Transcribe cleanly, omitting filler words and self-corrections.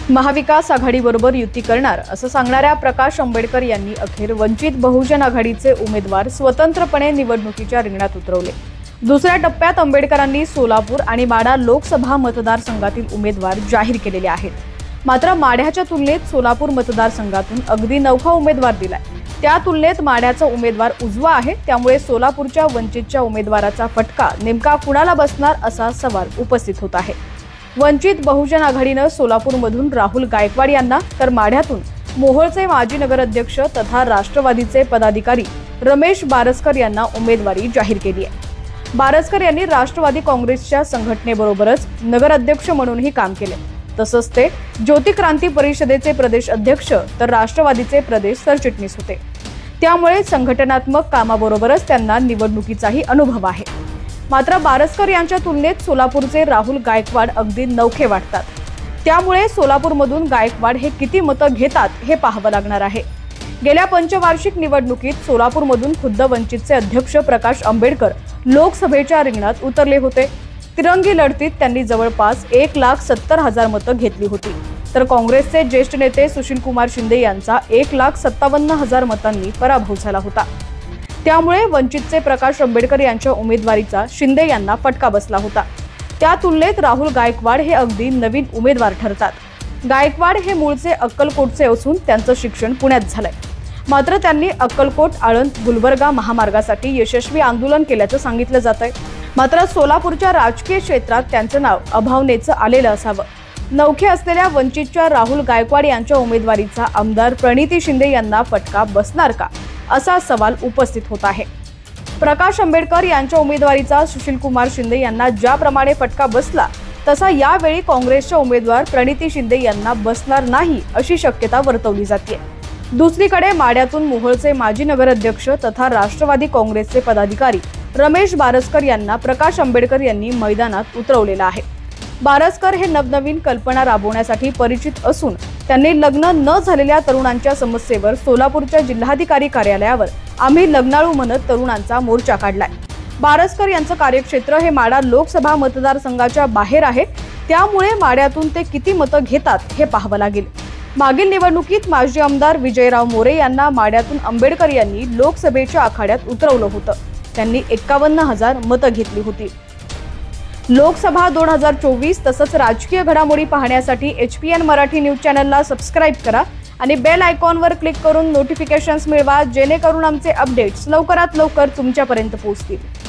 महाविकास आघाडीबरोबर युती करणार असं सांगणाऱ्या प्रकाश आंबेडकर यांनी अखेर वंचित बहुजन आघाडीचे उमेदवार स्वतंत्रपणे निवडणुकीच्या रिंगणात उतरवले। दुसऱ्या टप्प्यात आंबेडकरांनी सोलापूर आणि माढा लोकसभा मतदारसंघातील उमेदवार जाहीर केलेले आहेत। मात्र माढ्याच्या तुलनेत सोलापूर मतदारसंघातून अगदी नवखा उमेदवार दिलाय। त्या तुलनेत माढ्याचा उमेदवार उजवा आहे, त्यामुळे सोलापूरच्या वंचितच्या उमेदवाराचा फटका नेमका कुणाला बसणार असा सवाल उपस्थित होत आहे। वंचित बहुजन आघाडीनं सोलापूरमधून राहुल गायकवाड यांना तर माढ्यातून मोहोळचे माजी नगराध्यक्ष तथा राष्ट्रवादीचे पदाधिकारी रमेश बारसकर यांना उमेदवारी जाहीर केली आहे। बारसकर यांनी राष्ट्रवादी काँग्रेसच्या संघटनेबरोबरच नगराध्यक्ष म्हणूनही काम केले। तसंच ते ज्योती क्रांती परिषदेचे प्रदेश अध्यक्ष तर राष्ट्रवादीचे प्रदेश सरचिटणीस होते। त्यामुळे संघटनात्मक कामाबरोबरच त्यांना निवडणुकीचाही अनुभव आहे। मात्र बारसकर यांच्या तुलनेत सोलापूरचे राहुल गायकवाड अगदी नवखे वाटतात। त्यामुळे सोलापूरमधून गायकवाड हे किती मतं घेतात हे पाहावं लागणार आहे। गेल्या पंचवार्षिक निवडणुकीत सोलापूरमधून खुद्द वंचितचे अध्यक्ष प्रकाश आंबेडकर लोकसभेच्या रिंगणात उतरले होते। तिरंगी लढतीत त्यांनी जवळपास 1,70,000 मतं घेतली होती, तर काँग्रेसचे ज्येष्ठ नेते सुशीलकुमार शिंदे यांचा 1,57,000 मतांनी पराभव झाला होता। त्यामुळे वंचितचे प्रकाश आंबेडकर यांच्या उमेदवारीचा शिंदे यांना फटका बसला होता। त्या तुलनेत राहुल गायकवाड हे अगदी नवीन उमेदवार ठरतात। गायकवाड हे मूळचे अक्कलकोटचे असून त्यांचं शिक्षण पुण्यात झालंय। मात्र त्यांनी अक्कलकोट आळंद गुलबर्गा महामार्गासाठी यशस्वी आंदोलन केल्याचं सांगितलं जातंय। मात्र सोलापूरच्या राजकीय क्षेत्रात त्यांचं नाव अभावनेचं आलेलं असावं। नवखे असलेल्या वंचितच्या राहुल गायकवाड यांच्या उमेदवारीचा आमदार प्रणिती शिंदे यांना फटका बसणार का असा सवाल उपस्थित होत आहे। प्रकाश आंबेडकर यांच्या उमेदवारीचा सुशीलकुमार शिंदे यांना ज्याप्रमाणे फटका बसला तसा यावेळी काँग्रेसच्या उमेदवार प्रणिती शिंदे यांना बसणार नाही अशी शक्यता वर्तवली जाते। दुसरीकडे माढ्यातून मोहोळचे माजी नगराध्यक्ष तथा राष्ट्रवादी काँग्रेसचे पदाधिकारी रमेश बारसकर यांना प्रकाश आंबेडकर यांनी मैदानात उतरवलेलं आहे। बारसकर हे नवनवीन कल्पना राबवण्यासाठी परिचित असून त्यांनी लग्न न झालेल्या तरुणांच्या समस्येवर सोलापूरच्या जिल्हाधिकारी कार्यालयावर आम्ही लग्नाळू म्हणत तरुणांचा मोर्चा काढलाय। बारसकर यांचं कार्यक्षेत्र हे माढा लोकसभा मतदारसंघाच्या बाहेर आहे, त्यामुळे माढ्यातून ते किती मतं घेतात हे पाहावं लागेल। मागील निवडणुकीत माजी आमदार विजयराव मोरे यांना माढ्यातून आंबेडकर यांनी लोकसभेच्या आखाड्यात उतरवलं होतं। त्यांनी 51,000 मतं घेतली होती। लोकसभा 2024 तसंच राजकीय घडामोडी पाहण्यासाठी HPN मराठी न्यूज चॅनलला सबस्क्राइब करा आणि बेल आयकॉनवर क्लिक करून नोटिफिकेशन्स मिळवा, जेणेकरून आमचे अपडेट्स लवकरात लवकर तुमच्यापर्यंत पोहोचतील।